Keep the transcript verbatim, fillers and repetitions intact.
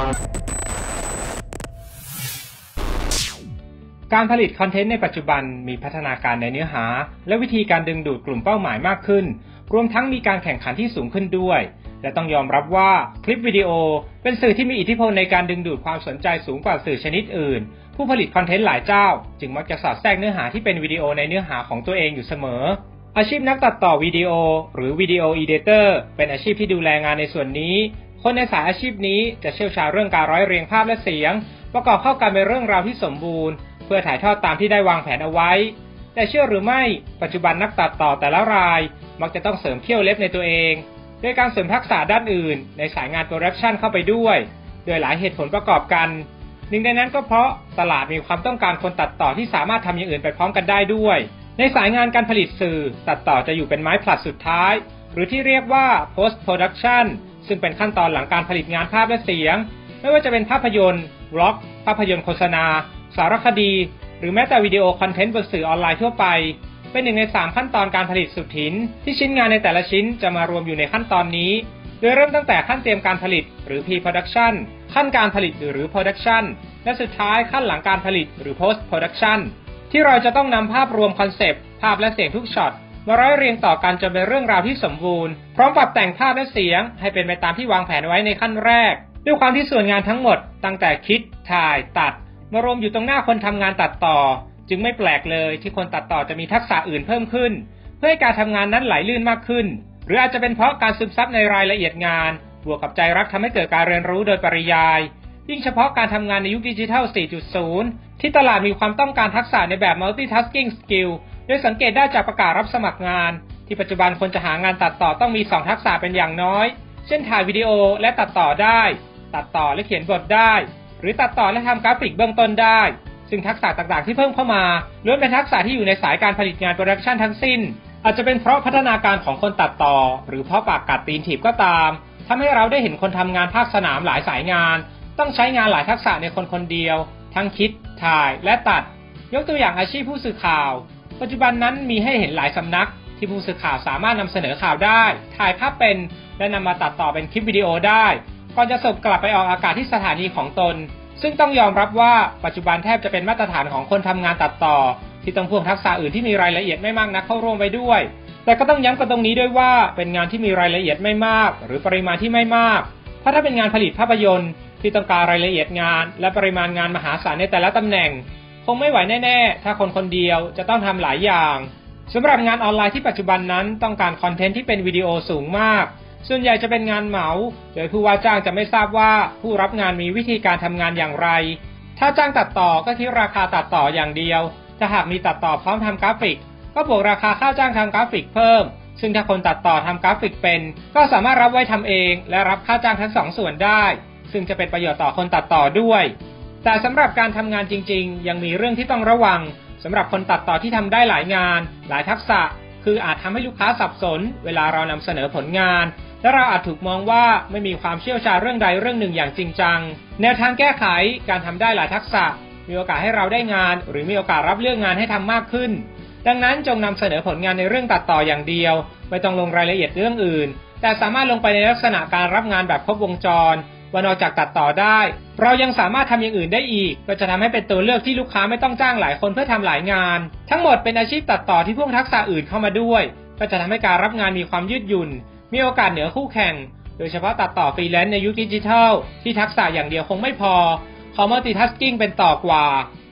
การผลิตคอนเทนต์ในปัจจุบันมีพัฒนาการในเนื้อหาและวิธีการดึงดูดกลุ่มเป้าหมายมากขึ้นรวมทั้งมีการแข่งขันที่สูงขึ้นด้วยและต้องยอมรับว่าคลิปวิดีโอเป็นสื่อที่มีอิทธิพลในการดึงดูดความสนใจสูงกว่าสื่อชนิดอื่นผู้ผลิตคอนเทนต์หลายเจ้าจึงมักจะสอดแทรกเนื้อหาที่เป็นวิดีโอในเนื้อหาของตัวเองอยู่เสมออาชีพนักตัดต่อวิดีโอหรือวิดีโออีดิเตอร์เป็นอาชีพที่ดูแลงานในส่วนนี้คนในสายอาชีพนี้จะเชี่ยวชาญเรื่องการร้อยเรียงภาพและเสียงประกอบเข้ากันเป็นเรื่องราวที่สมบูรณ์เพื่อถ่ายทอดตามที่ได้วางแผนเอาไว้แต่เชื่อหรือไม่ปัจจุบันนักตัดต่อแต่ละรายมักจะต้องเสริมเขี้ยวเล็บในตัวเองด้วยการเสริมทักษะด้านอื่นในสายงานโปรดักชันเข้าไปด้วยโดยหลายเหตุผลประกอบกันหนึ่งในนั้นก็เพราะตลาดมีความต้องการคนตัดต่อที่สามารถทำอย่างอื่นไปพร้อมกันได้ด้วยในสายงานการผลิตสื่อตัดต่อจะอยู่เป็นไม้ผลัดสุดท้ายหรือที่เรียกว่า post production ซึ่งเป็นขั้นตอนหลังการผลิตงานภาพและเสียงไม่ว่าจะเป็นภาพยนตร์บล็อกภาพยนตร์โฆษณาสารคดีหรือแม้แต่วิดีโอคอนเทนต์บนสื่อออนไลน์ทั่วไปเป็นหนึ่งในสามขั้นตอนการผลิตสุดหินที่ชิ้นงานในแต่ละชิ้นจะมารวมอยู่ในขั้นตอนนี้โดยเริ่มตั้งแต่ขั้นเตรียมการผลิตหรือ pre-production ขั้นการผลิตหรือ production และสุดท้ายขั้นหลังการผลิตหรือ post-production ที่เราจะต้องนำภาพรวมคอนเซปต์ภาพและเสียงทุกช็อตมาร้อยเรียงต่อกันจนเป็นเรื่องราวที่สมบูรณ์พร้อมปรับแต่งภาพและเสียงให้เป็นไปตามที่วางแผนไว้ในขั้นแรกด้วยความที่ส่วนงานทั้งหมดตั้งแต่คิดถ่ายตัดมารวมอยู่ตรงหน้าคนทำงานตัดต่อจึงไม่แปลกเลยที่คนตัดต่อจะมีทักษะอื่นเพิ่มขึ้นเพื่อให้การทำงานนั้นไหลลื่นมากขึ้นหรืออาจจะเป็นเพราะการซึมซับในรายละเอียดงานบวกกับใจรักทำให้เกิดการเรียนรู้โดยปริยายยิ่งเฉพาะการทำงานในยุคดิจิทัล สี่จุดศูนย์ ที่ตลาดมีความต้องการทักษะในแบบ multitasking skill โดยสังเกตได้จากประกาศรับสมัครงานที่ปัจจุบันคนจะหางานตัดต่อต้องมีสองทักษะเป็นอย่างน้อยเช่นถ่ายวิดีโอและตัดต่อได้ตัดต่อและเขียนบทได้หรือตัดต่อและทำกราฟิกเบื้องต้นได้ซึ่งทักษะต่างๆที่เพิ่มเข้ามาล้วนเป็นทักษะที่อยู่ในสายการผลิตงานโปรดักชันทั้งสิ้นอาจจะเป็นเพราะพัฒนาการของคนตัดต่อหรือเพราะปากกัดตีนถีบก็ตามทำให้เราได้เห็นคนทำงานภาคสนามหลายสายงานต้องใช้งานหลายทักษะในคนคนเดียวทั้งคิดถ่ายและตัดยกตัวอย่างอาชีพผู้สื่อข่าวปัจจุบันนั้นมีให้เห็นหลายสำนักที่ผู้สื่อข่าวสามารถนำเสนอข่าวได้ถ่ายภาพเป็นและนำมาตัดต่อเป็นคลิปวิดีโอได้ก่อนจะส่งกลับไปออกอากาศที่สถานีของตนซึ่งต้องยอมรับว่าปัจจุบันแทบจะเป็นมาตรฐานของคนทำงานตัดต่อที่ต้องพ่วงทักษะอื่นที่มีรายละเอียดไม่มากนักเข้าร่วมไปด้วยแต่ก็ต้องย้ำกันตรงนี้ด้วยว่าเป็นงานที่มีรายละเอียดไม่มากหรือปริมาณที่ไม่มากเพราะถ้าเป็นงานผลิตภาพยนตร์ที่ต้องการรายละเอียดงานและปริมาณงานมหาศาลในแต่ละตำแหน่งคงไม่ไหวแน่ๆถ้าคนคนเดียวจะต้องทำหลายอย่างสำหรับงานออนไลน์ที่ปัจจุบันนั้นต้องการคอนเทนต์ที่เป็นวิดีโอสูงมากส่วนใหญ่จะเป็นงานเหมาโดยผู้ว่าจ้างจะไม่ทราบว่าผู้รับงานมีวิธีการทำงานอย่างไรถ้าจ้างตัดต่อก็คิดราคาตัดต่ออย่างเดียวถ้าหากมีตัดต่อพร้อมทำกราฟิกก็บวกราคาค่าจ้างทำกราฟิกเพิ่มซึ่งถ้าคนตัดต่อทำกราฟิกเป็นก็สามารถรับไว้ทำเองและรับค่าจ้างทั้งสองส่วนได้ซึ่งจะเป็นประโยชน์ต่อคนตัดต่อด้วยแต่สำหรับการทำงานจริงๆยังมีเรื่องที่ต้องระวังสำหรับคนตัดต่อที่ทำได้หลายงานหลายทักษะคืออาจทำให้ลูกค้าสับสนเวลาเรานำเสนอผลงานและเราอาจถูกมองว่าไม่มีความเชี่ยวชาญเรื่องใดเรื่องหนึ่งอย่างจริงจังแนวทางแก้ไขการทำได้หลายทักษะมีโอกาสให้เราได้งานหรือมีโอกาสรับเรื่องงานให้ทำมากขึ้นดังนั้นจงนำเสนอผลงานในเรื่องตัดต่ออย่างเดียวไม่ต้องลงรายละเอียดเรื่องอื่นแต่สามารถลงไปในลักษณะการรับงานแบบครบวงจรว่านอกจากตัดต่อได้เรายังสามารถทำอย่างอื่นได้อีกก็จะทำให้เป็นตัวเลือกที่ลูกค้าไม่ต้องจ้างหลายคนเพื่อทำหลายงานทั้งหมดเป็นอาชีพตัดต่อที่พ่วงทักษะอื่นเข้ามาด้วยก็จะทำให้การรับงานมีความยืดหยุ่นมีโอกาสเหนือคู่แข่งโดยเฉพาะตัดต่อฟรีแลนซ์ในยุคดิจิทัลที่ทักษะอย่างเดียวคงไม่พอขอ multitasking เป็นต่อกว่า